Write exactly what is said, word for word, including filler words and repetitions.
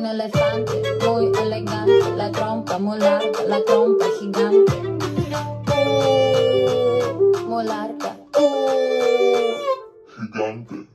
elefante, muy elegante, la trompa muy larga, la trompa gigante. Uh, muy larga. Uh. Gigante.